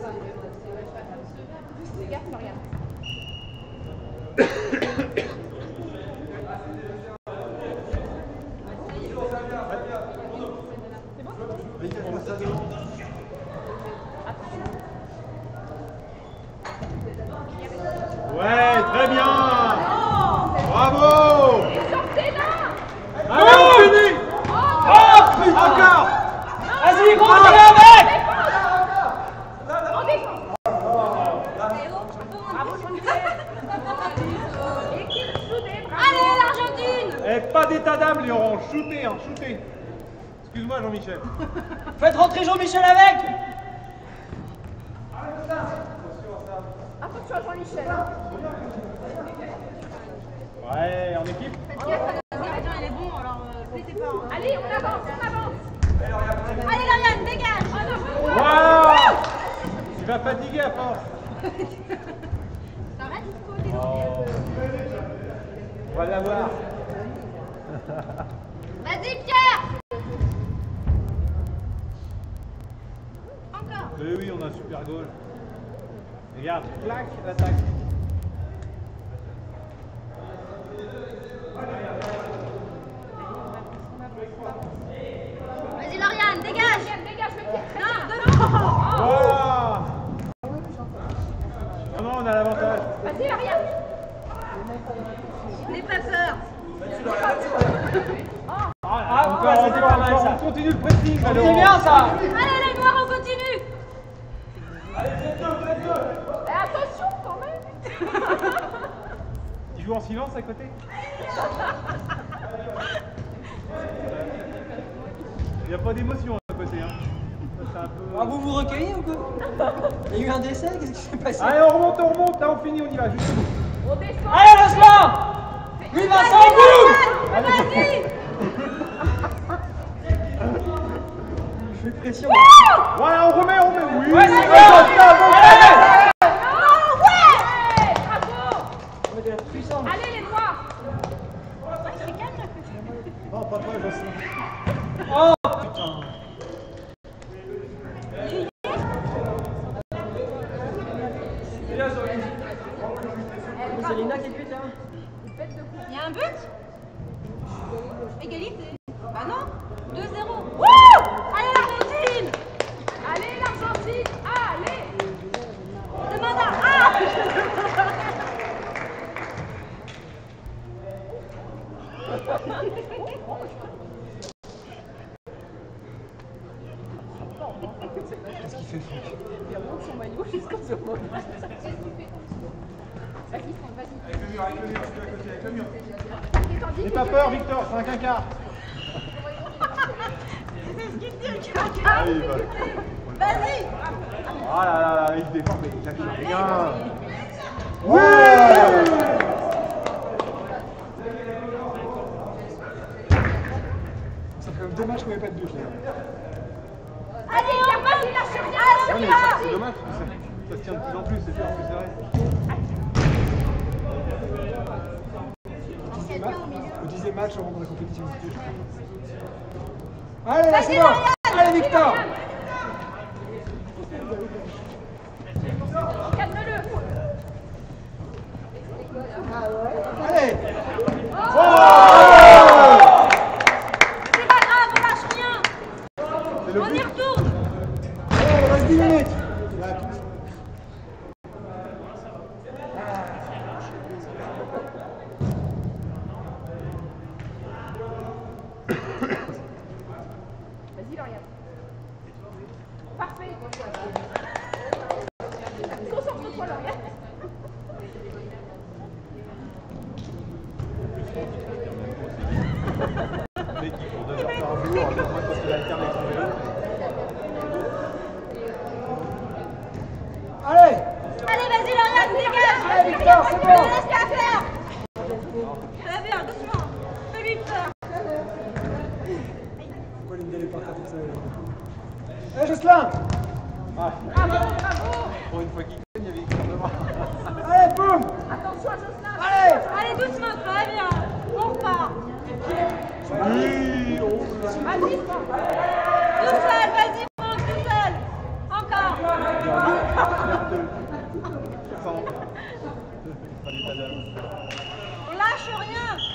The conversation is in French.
Fais gaffe, Florian. Ouais, très bien. Bravo. Allez, on finit. Oh, putain. Encore. Vas-y, continue avec. Allez, l'Argentine. Eh, pas d'état d'âme, les oranges. Shootez, hein, shootez. Excuse-moi, Jean-Michel. Faites rentrer Jean-Michel avec. Attention à Jean-Michel. Ouais, en équipe. Il est bon, alors pétez pas. Allez, on avance, on avance. Allez, Lauriane, dégage. Waouh. Tu vas fatiguer à force. T'arrêtes jusqu'au côté. On va l'avoir. Vas-y, Pierre. Encore. Mais oui, on a un super goal. Regarde, clac, l'attaque. Vas-y, Lauriane, dégage. Dégage le pied. Non, devant. Voilà. Non, non, on a l'avantage. Vas-y, Lauriane. N'aie pas peur. Encore, on continue le pressing. C'est bien ça. Allez, les noirs, on continue. Et attention quand même. Tu joues en silence à côté? Il n'y a pas d'émotion à côté. Hein. C'est un peu... Ah, vous vous recueillez ou quoi? Il y a eu un décès, qu'est-ce qui s'est passé? Allez, on remonte, là on finit, on y va, juste. On descend. Allez, Jocelyn. Oui, Vincent, boum. Vas-y. Je fais pression. Voilà, on remet, oui. Ouais, c'est bon. Allez. Oh, ouais. Bravo. On met de la puissance. Allez, les noirs. Il se calme là. Non, pas toi, Jocelyn. Oh putain. C'est Lina qui est pute, hein. Il y a un but? Égalité. Ah non? 2-0. Wouh! Allez, l'Argentine! Allez, l'Argentine! Allez! Demande à... Ah! Qu'est-ce qu'il fait, Franck? Il remonte son maillot jusqu'au sommet. Vas-y, Franck, vas-y. Avec le mur. N'aie pas peur, Victor, c'est un quinquart. C'est ce qu'il dit, un quinquart. Vas-y! Oh là là là, il se défend, mais il a rien. Ouais! Ça fait comme 2 matchs qu'on n'avait pas de but là. Allez, on va pas, il lâche rien! Non, mais c'est dommage, ça se tient de plus en plus, c'est sûr, plus serré. Au 10e match avant de la compétition. Allez, là, c'est bon. Allez, Victor. Calme-le! Allez. C'est pas grave, on lâche rien! On y retourne! Allez, il reste 10 minutes. Vas-y, Lauriane. Parfait! Concentre-toi, Lauriane. L'équipe pour 2 heures par jour, moi quand il alterne avec son vélo. Allez. Allez, vas-y, Lauriane, dégage! Allez, Victor, c'est bon. Laisse qu'à faire! Très bien, doucement! Fais-lui peur! Pourquoi Linda est partie comme ça? Allez, Jocelyn. Ah. Bravo, bravo! Pour une fois qu'il gagne, il y avait Victor devant. Allez, boum. Attention à Jocelyn! Allez. Allez, doucement, très bien! On repart! Oui. Vas-y, Franck! Tout seul, vas-y, Franck, tout seul! Encore! On lâche rien.